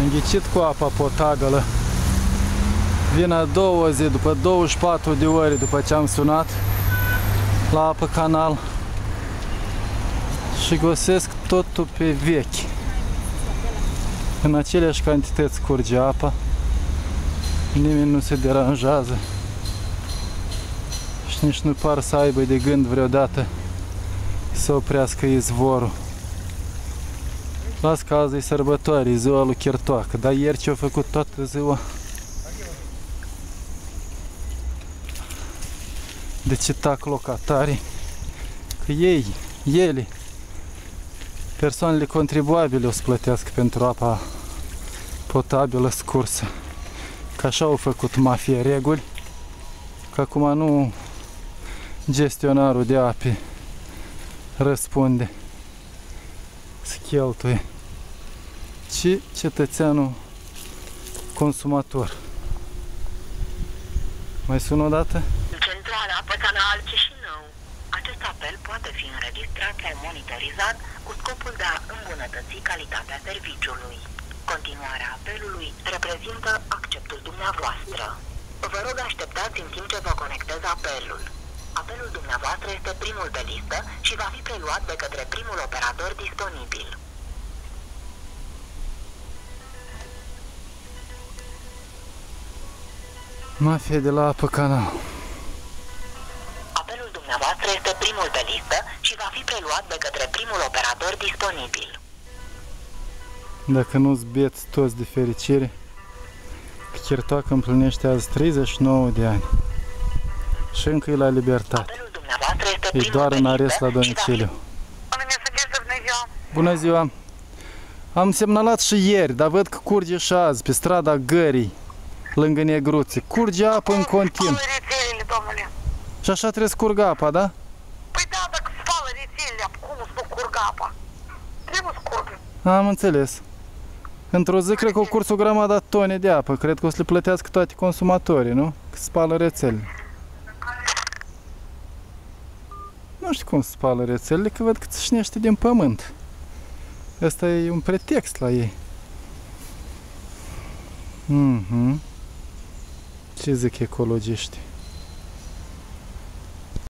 Am ghicit cu apa potabilă. Vin a doua zi, după 24 de ore după ce am sunat la apă canal și găsesc totul pe vechi. În aceleași cantități curge apa, nimeni nu se deranjează și nici nu par să aibă de gând vreodată să oprească izvorul. Las că azi e sărbătoare, e ziua lui Chirtoacă, dar ieri ce-au făcut toată ziua de ce tac locatarii, că ele, persoanele contribuabile o să plătească pentru apa potabilă scursă. Că așa au făcut mafia reguli, că acum nu gestionarul de ape răspunde să cheltuie, ci cetățeanul consumator. Mai sun o dată? Centrala Apă Canal Chișinău. Acest apel poate fi înregistrat sau monitorizat cu scopul de a îmbunătăți calitatea serviciului. Continuarea apelului reprezintă acceptul dumneavoastră. Vă rog așteptați în timp ce vă conectez apelul. Apelul dumneavoastră este primul pe listă și va fi preluat de către primul operator disponibil. Mafia de la Apă Canal. Apelul dumneavoastră este primul pe listă și va fi preluat de către primul operator disponibil. Dacă nu-ți beți toți de fericire, Chirtoacă împlinește azi 39 de ani și încă e la libertate. Apelul dumneavoastră este E doar în arest la domiciliu. Bună ziua! Am semnalat și ieri, dar văd că curge și azi pe strada Gării, lângă Negruțe. Curge apă în continuu. Rețelele, domnule. Și așa trebuie să curgă apa, da? Păi da, dacă spală rețelele, cum să nu curgă apa? Trebuie să curgă. Am înțeles. Într-o zi cred că o curs o grămadă tone de apă. Cred că o să le plătească toate consumatorii, nu? Că spală rețelele. Nu știu cum spală rețelele, că văd că țâșnește din pământ. Ăsta e un pretext la ei. Ce zic ecologiștii?